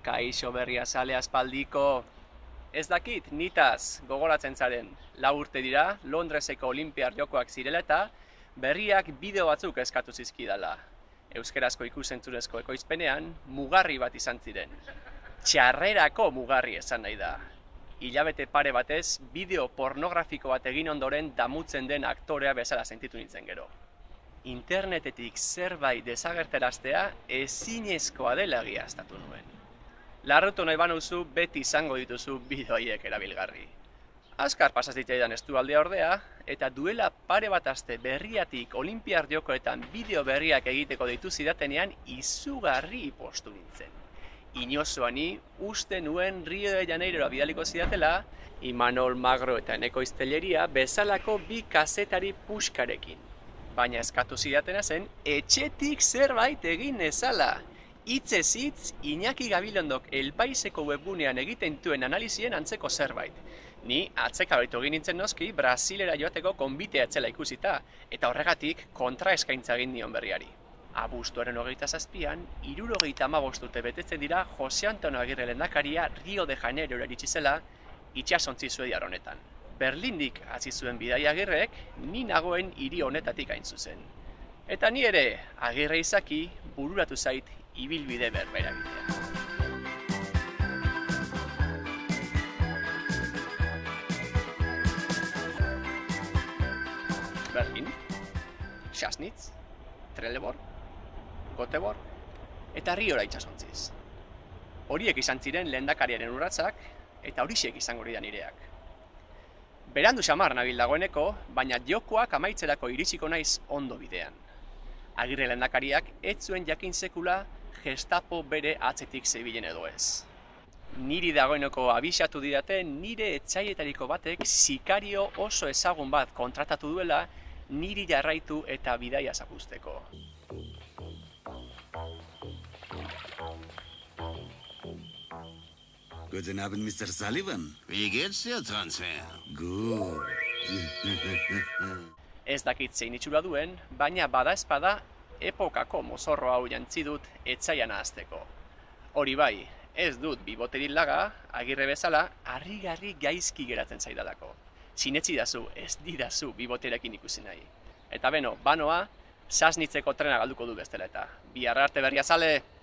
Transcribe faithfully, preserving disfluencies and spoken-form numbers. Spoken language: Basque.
Kaixo Berriazale aspaldiko. Ez dakit, nitaz gogoratzen zaren. Lau urte dira, Londreseko Olimpiar Jokoak zirela eta berriak bideo batzuk eskatu zizkidala. Euskerazko ikusentzunezko ekoizpenean, mugarri bat izan ziren. Txarrerako mugarri esan nahi da. Hilabete pare batez, bideo pornografiko bat egin ondoren damutzen den aktorea bezala sentitu nintzen gero. Internetetik zerbait desagerteraztea ezinezkoa dela egiaztatu nuen. Larrutu nahi banuzu beti izango dituzu bideoiek erabilgarri. Azkar pasaz ditzaidan estualdea ordea, eta duela pare bat aste berriatik Olimpiar Jokoetan bideo berriak egiteko deitu zidatenean izugarri postu nintzen. Inozoani uste nuen Rio de Janeirora bidaliko zidatela, Imanol Magro eta Eneko Iztelleria bezalako bi kazetari puskarekin. Baina eskatu zidatena zen, etxetik zerbait egin nezala. Hitzez hitz, Iñaki Gabilondok El Paiseko webgunean egiten duen analizien antzeko zerbait. Ni atzekabaitu egin nintzen noski Brasilera joateko konbitea etzela ikusita, eta horregatik kontra eskaintza egin nion berriari. Abuztuaren hogeita zazpian, hirurogeita hamabost urte betetzen dira Jose Antonio Agirre lehendakaria Rio de Janeirora iritsi zela itsasontzi suediar honetan. Berlindik hasi zuen bidaia Agirrek, ni nagoen hiri honetatik hain zuzen. Eta ni ere, Agirre izaki, bururatu zait ibilbide berbera egitea. Berlin, Sassnitz, Trelleborg, Göteborg eta Riora itsasontziz. Horiek izan ziren lehendakariaren urratsak eta horiek izango dira nireak. Berandu xamar nabil dagoeneko, baina jokoak amaitzerako iritsiko naiz ondo bidean. Agirre lehendakariak ez zuen jakin sekula Gestapo bere atzetik zebilen edo ez. Niri dagoeneko abisatu didate nire etxaietariko batek sikario oso ezagun bat kontratatu duela niri jarraitu eta bidaia zapuzteko. Guten Abend, Mister Sullivan. Wie geht's dir, Transfer? Gut. Ez dakit zein itxura duen, baina bada espada epokako mozorro hau jantzi dut etzaian ahazteko. Hori bai, ez dut biboterik laga, Agirre bezala, harrigarri gaizki geratzen zaidalako. Sinetsi dazu, ez didazu biboterekin ikusi nahi. Eta beno, banoa, Sassnitzeko trena galduko du bestela eta. Bihar arte Berriazale!